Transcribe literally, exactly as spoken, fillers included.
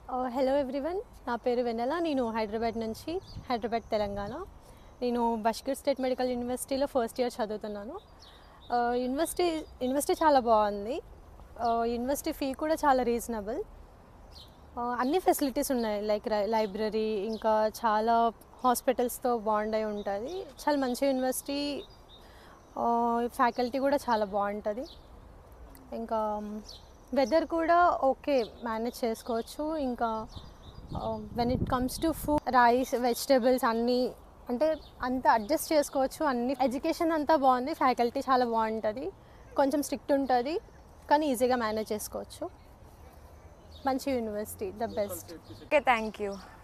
Hello everyone, నా పేరు వెన్నెల. నేను హైదరాబాద్ నుంచి, హైదరాబాద్ తెలంగాణ. నేను బష్కీర్ స్టేట్ మెడికల్ యూనివర్సిటీలో ఫస్ట్ ఇయర్ చదువుతున్నాను. యూనివర్సిటీ యూనివర్సిటీ చాలా బాగుంది. యూనివర్సిటీ ఫీ కూడా చాలా రీజనబుల్. అన్ని ఫెసిలిటీస్ ఉన్నాయి, లైక్ లైబ్రరీ, ఇంకా చాలా హాస్పిటల్స్తో బాండ్ అయి ఉంటుంది. చాలా మంచి యూనివర్సిటీ. ఫ్యాకల్టీ కూడా చాలా బాగుంటుంది. ఇంకా వెదర్ కూడా ఓకే, మేనేజ్ చేసుకోవచ్చు. ఇంకా when it comes to food, rice, vegetables అన్నీ అంటే అంతా అడ్జస్ట్ చేసుకోవచ్చు. అన్ని ఎడ్యుకేషన్ అంతా బాగుంది, ఫ్యాకల్టీ చాలా బాగుంటుంది. కొంచెం స్ట్రిక్ట్ ఉంటుంది కానీ ఈజీగా మేనేజ్ చేసుకోవచ్చు. మంచి university, the best. Okay, thank you.